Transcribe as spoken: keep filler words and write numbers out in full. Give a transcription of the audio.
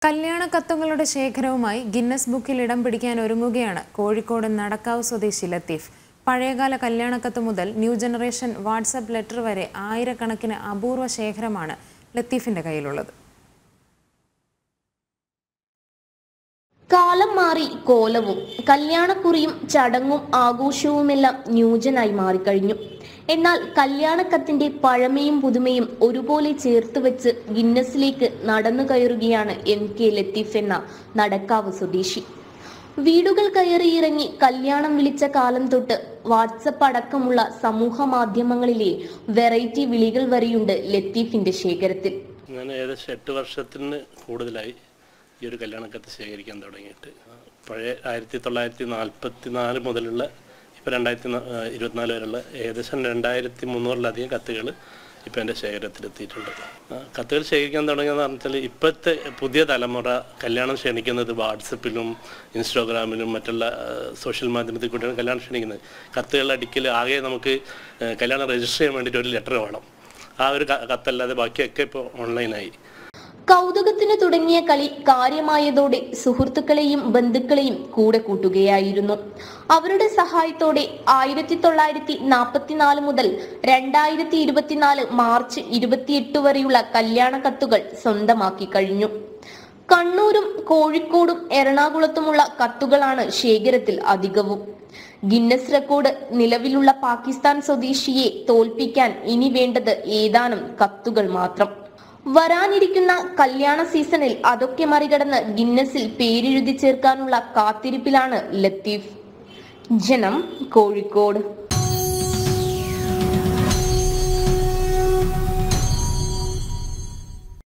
കല്യാണ കത്തുകളുടെ ശേഖരവുമായി ഗിന്നസ് ബുക്കിൽ ഇടം പിടിക്കാൻ ഒരുങ്ങുകയാണ് കോഴിക്കോട് നടക്കാവ് സ്വദേശി ലത്തീഫ്. പഴയകാല കല്യാണക്കത്ത് മുതൽ ന്യൂ ജനറേഷൻ വാട്സ്ആപ്പ് ലെറ്റർ വരെ ആയിരക്കണക്കിന് അപൂർവ ശേഖരമാണ് ലത്തീഫിന്റെ കയ്യിലുള്ളത്. കാലം മാറി കോലവും കല്യാണക്കുറിയും ചടങ്ങും ആഘോഷവുമെല്ലാം ന്യൂജനായി മാറിക്കഴിഞ്ഞു. എന്നാൽ കല്യാണക്കത്തിന്റെ പഴമയും പുതുമയും ഒരുപോലെ ചേർത്ത് വെച്ച് ഗിന്നസിലേക്ക് നടന്നു കയറുകയാണ് എം കെ ലത്തീഫ് എന്ന നടക്കാവ് സ്വദേശി. വീടുകൾ കയറിയിറങ്ങി കല്യാണം വിളിച്ച കാലം തൊട്ട് വാട്സപ്പ് അടക്കമുള്ള സമൂഹ മാധ്യമങ്ങളിലെ വെറൈറ്റി വിളികൾ വരെയുണ്ട് ലത്തീഫിന്റെ ശേഖരത്തിൽ. ഏകദേശം എട്ട് വർഷത്തിന് കൂടുതലായി ഈ ഒരു കല്യാണക്കത്ത് ശേഖരിക്കാൻ തുടങ്ങിയിട്ട്. പഴയ ആയിരത്തി തൊള്ളായിരത്തി നാൽപ്പത്തി നാല് മുതലുള്ള ഇപ്പോൾ രണ്ടായിരത്തി ഇരുപത്തിനാല് വരെയുള്ള ഏകദേശം രണ്ടായിരത്തി മുന്നൂറിലധികം കത്തുകൾ ഇപ്പോൾ എൻ്റെ ശേഖരത്തിലെത്തിയിട്ടുണ്ട്. കത്തുകൾ ശേഖരിക്കാൻ തുടങ്ങിയെന്ന് പറഞ്ഞാൽ ഇപ്പോഴത്തെ പുതിയ തലമുറ കല്യാണം ക്ഷണിക്കുന്നത് വാട്സപ്പിലും ഇൻസ്റ്റാഗ്രാമിലും മറ്റുള്ള സോഷ്യൽ മാധ്യമത്തിൽ കൂടിയാണ് കല്യാണം ക്ഷണിക്കുന്നത്. കത്തുകൾ അടിക്കൽ ആകെ നമുക്ക് കല്യാണം രജിസ്റ്റർ ചെയ്യാൻ വേണ്ടിയിട്ട് ഒരു ലെറ്റർ വേണം. ആ ഒരു കത്തല്ലാതെ ബാക്കിയൊക്കെ ഇപ്പോൾ ഓൺലൈനായി. കൗതുകത്തിന് തുടങ്ങിയ കളി കാര്യമായതോടെ സുഹൃത്തുക്കളെയും ബന്ധുക്കളെയും കൂടെ കൂട്ടുകയായിരുന്നു. അവരുടെ സഹായത്തോടെ ആയിരത്തി തൊള്ളായിരത്തി നാൽപ്പത്തിനാല് മുതൽ രണ്ടായിരത്തി ഇരുപത്തിനാല് മാർച്ച് ഇരുപത്തിയെട്ട് വരെയുള്ള കല്യാണ കത്തുകൾ സ്വന്തമാക്കി കഴിഞ്ഞു. കണ്ണൂരും കോഴിക്കോടും എറണാകുളത്തുമുള്ള കത്തുകളാണ് ശേഖരത്തിൽ അധികവും. ഗിന്നസ് റെക്കോർഡ് നിലവിലുള്ള പാകിസ്ഥാൻ സ്വദേശിയെ തോൽപ്പിക്കാൻ ഇനി വേണ്ടത് ഏതാനും കത്തുകൾ മാത്രം. വരാനിരിക്കുന്ന കല്യാണ സീസണിൽ അതൊക്കെ മറികടന്ന് ഗിന്നസിൽ പേരെഴുതി ചേർക്കാനുള്ള കാത്തിരിപ്പിലാണ് ലത്തീഫ്. ജനം, കോഴിക്കോട്.